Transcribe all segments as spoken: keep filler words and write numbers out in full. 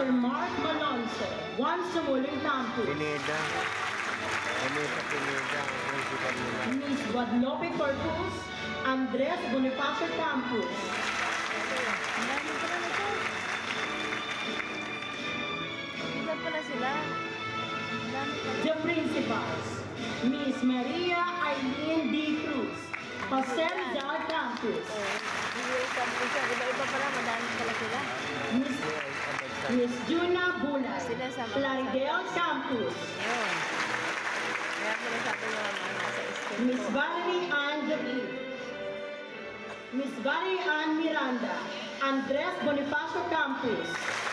Mister Mark Malonzo, Juan Sumuling Campus. Pineda. Pineda, Pineda. Miss Guadalupe Corpus, Andres Bonifacio Campus. Ilan pala sila? The principals, Miss Maria Eileen D. Cruz, Jose Rizal Campus. Iba-iba pala, madami pala sila. Miss, Miss Juna Bulay, Plaridel Campus. Ayun. Kaya pala sabi nyo, nasa school. Miss Valerie Ann David, Miss Valerie Ann Miranda, Andres Bonifacio Campus.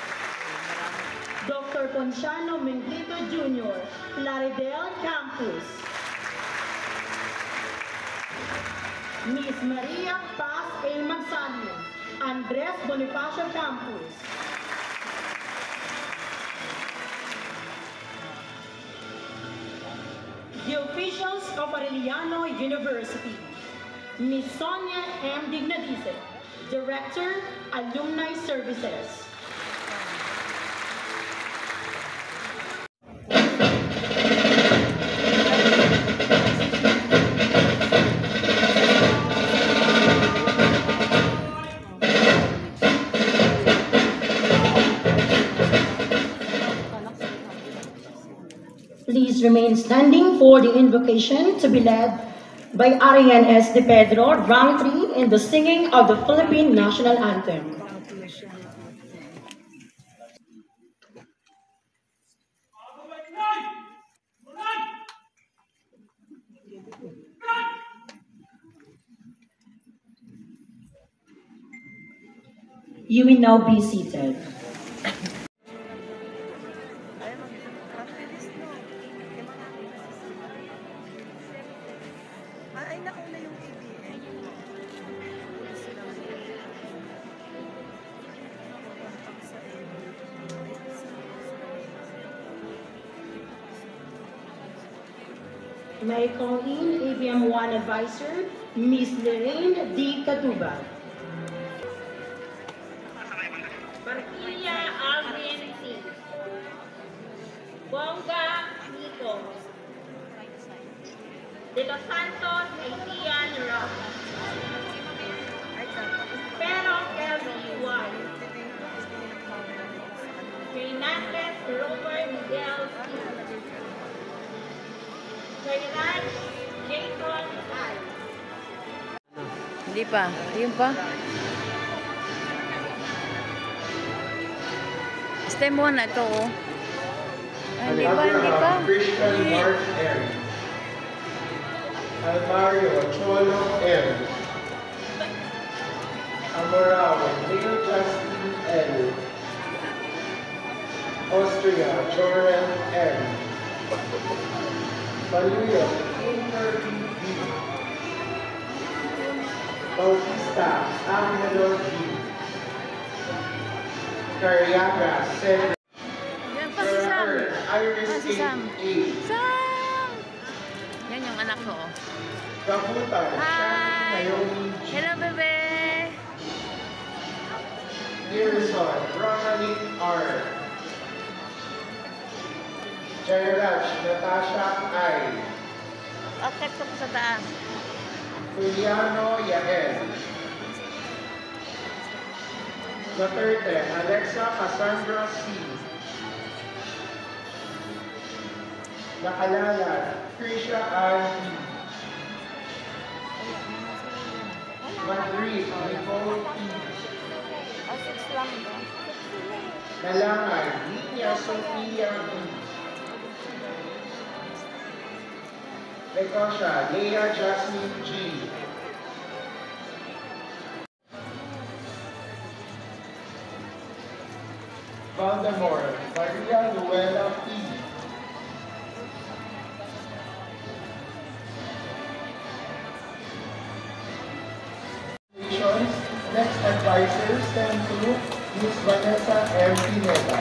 Doctor Ponciano Menglito Junior, Plaridel Campus. Miss Maria Paz A. Magsalin, Andres Bonifacio Campus. The officials of Arellano University, Miss Sonia M. Dignadice, Director, Alumni Services. Please remain standing for the invocation to be led by Arian S. De Pedro, rank three, in the singing of the Philippine National Anthem. You will now be seated. Ay, nakuha yung A B N. May I call in A B M one Advisor, Miss Lorraine D. Catuba. Marquilla Alvin C. Bonga Nico. De Los Santos Adrian Rock. Pero Kelly Y. Fernandez Robert Miguel C. Jairaj Jason I. Hindi pa. Ayun pa. Stay mo na ito, oh. Ay, hindi pa, hindi pa. Christian Mark M. Almario Cholo M. Amorao Leo Justin L. Austria Jorel M. Baluyo Inter B. Bautista Angelo G. Cariaga Cedric. Yan pa si Zham. Iris Ah, si Zham. A. Zham! Yan yung anak ko, oh. Kaputa Hi! Naomi G. Hello, bebe! Pearson Ronald R. Jairaj Natasha I. Akit ko po sa taas. Juliano Yael. Duterte Alexa Cassandra C. Nakalala Krisha Ann E. Madrid Nicole P. Six lang ba? Nalangan Linya Sofia B. Recosha Leah Jasmine G. Valdemar Maria Luella P. Next advisor sent to Miss Vanessa M. Pineda.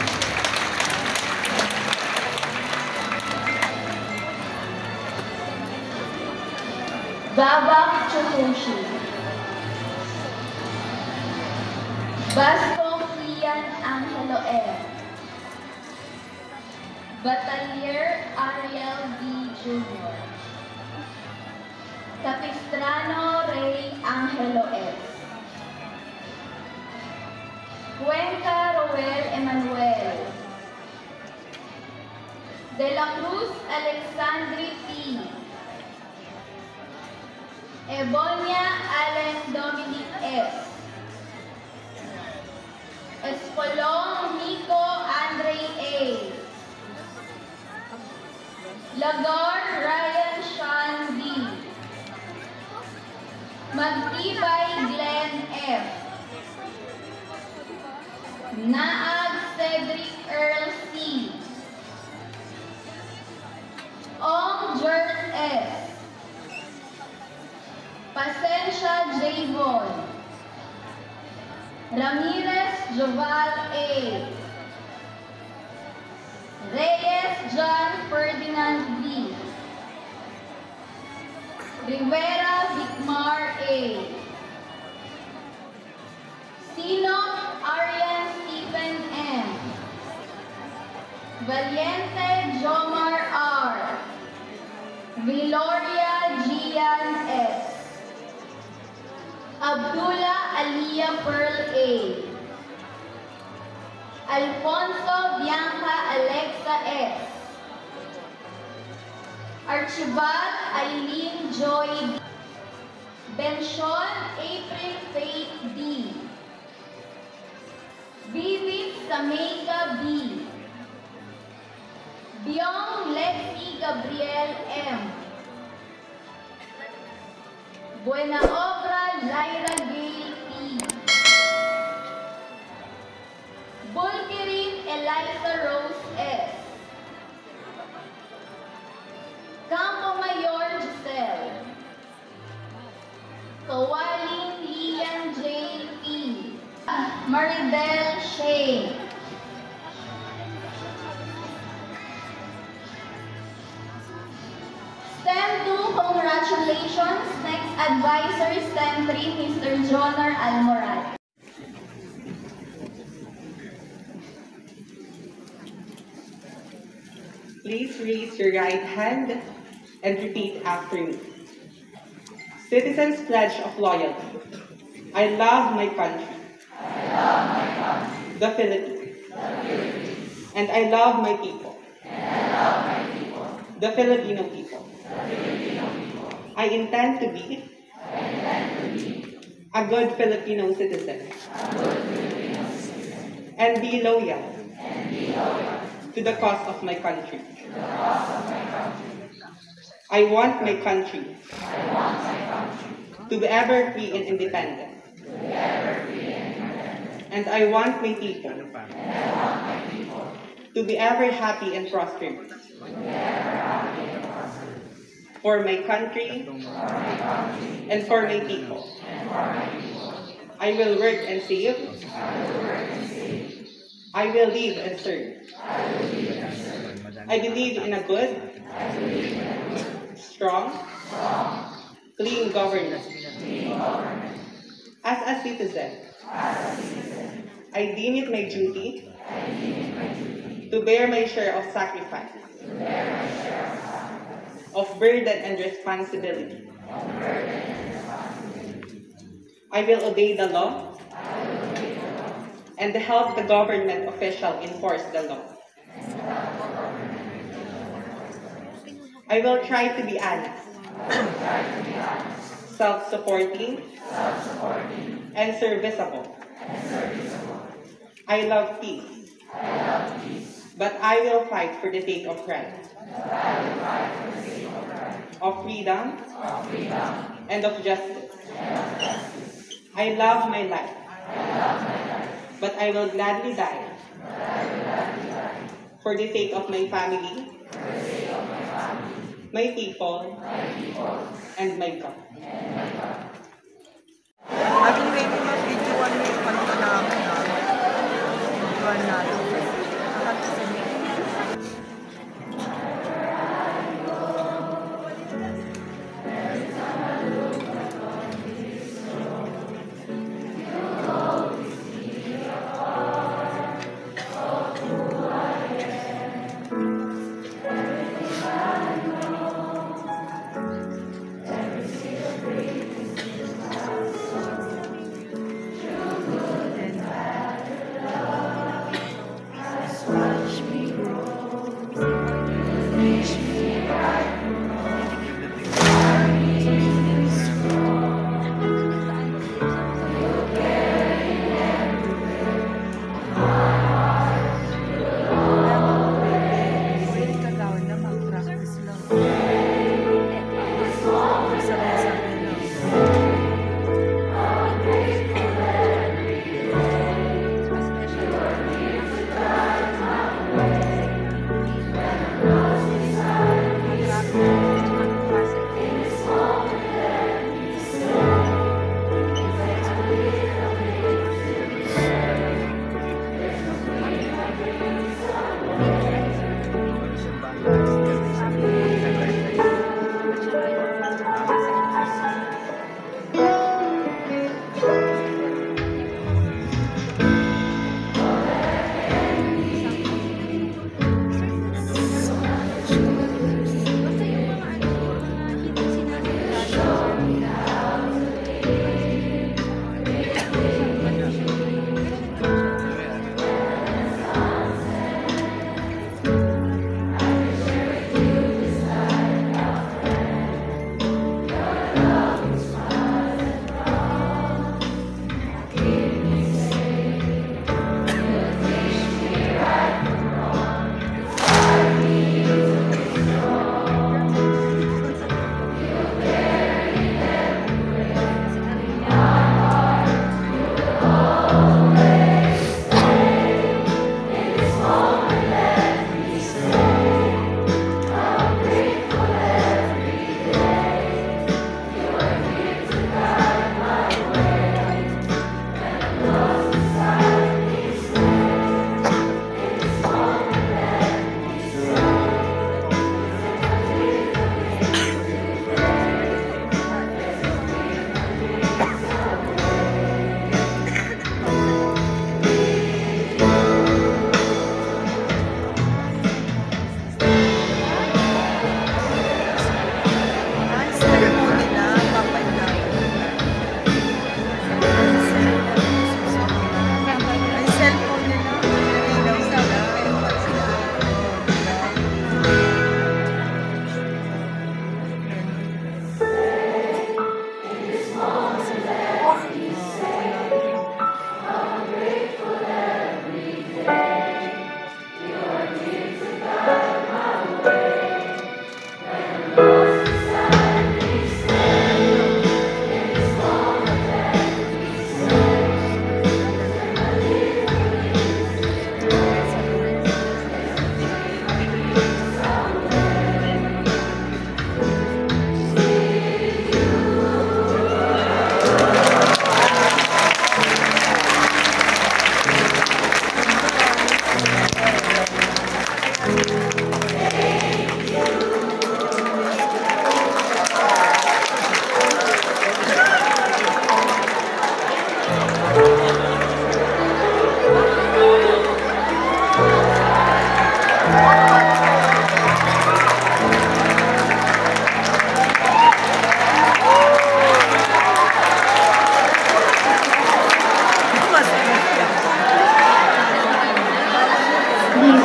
Babak Chukushi. Basto Kian Angelo M. Batalier Ariel V. Junior Capistrano Ray Angelo S. Cuenca Roel Emanuel. De la Cruz Alexandri P. Ebonia Allen Dominic S. Espolong Nico Andre A. Lagor Ryan Sean D. Magtibay Glenn F. Naag Cedric Earl C. Ong Jert S. Pasensya Javon. Ramirez Joval A. Reyes John Ferdinand V. Rivera Vicmar A. Sino Arian Stephen M. Valiente Jomar R. Viloria Gian S. Abdullah Aliyah Pearl A. Alfonso Bianca Alexa S. Archibald Eileen Joy D. Benshon April Faith D. Vivit Sameka B. Byong Lexi Gabriel M. Buena Obra Lyra Gale P. Bulkirin Eliza Rose S. Campo Mayor Giselle. Kawaling Lian J P. Maribel Shane. STEM two, congratulations. Next advisor, STEM three, Mister Jonar Almoral. Please raise your right hand and repeat after me. Citizens Pledge of Loyalty. I love my country. I love my country. The Philippines. The Philippines. And I love my people. And I love my people. The Filipino people. The Filipino people. I intend to be. I intend to be. A good Filipino citizen. A good Filipino citizen. And be loyal. And be loyal. To the cause of my country. To the cause of my country. I want my country. I want my country. To be ever free and independent. To be ever free and independent. And I want my people. And I want my people. To be ever happy and prosperous. To be ever happy and prosperous. For my country. For my country. And for my people. And for my people. I will work and save. I will work and save. I will live and serve. I will live and serve. I believe in a good. I believe in a good. Strong. Strong. Clean governance. Clean governance. As a citizen. As a citizen. I deem it my duty. I deem it my duty. To bear my share of sacrifice. To bear my share of sacrifice. Of burden and responsibility. Of burden and responsibility. I will obey the law. I will obey the law. And help the government official enforce the law. I will try to be honest. Self-supporting. Self-supporting. And serviceable. And serviceable. I love peace. I love peace. But I will fight for the sake of right. But I will fight for the sake of right. Of freedom. Of freedom. And of justice. And of justice. I love my life. I love my life. But I will gladly die. But I will gladly die. For the sake of my family. For the sake of my family. My people, my people, and my God. And my God. Ating may mga videoan mo yung kanta namin na videoan natin.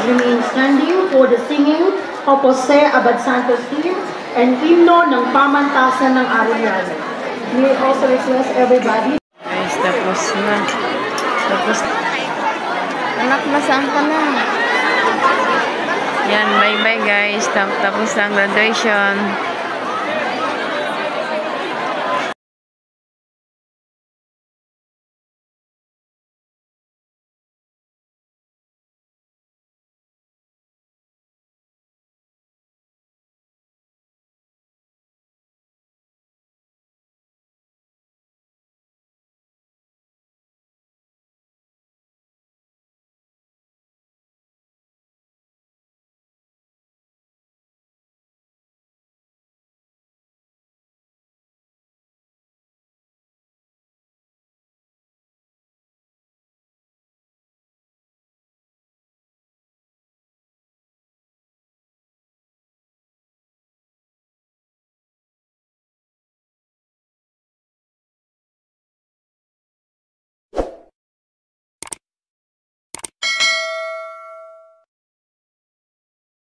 remain standing for the singing of Jose Abad Santos team and himno ng pamantasan ng Arellano. May also request everybody. Guys, tapos na. Tapos anak, nasaan ka na? Yan, bye-bye guys. Tapos na ang graduation.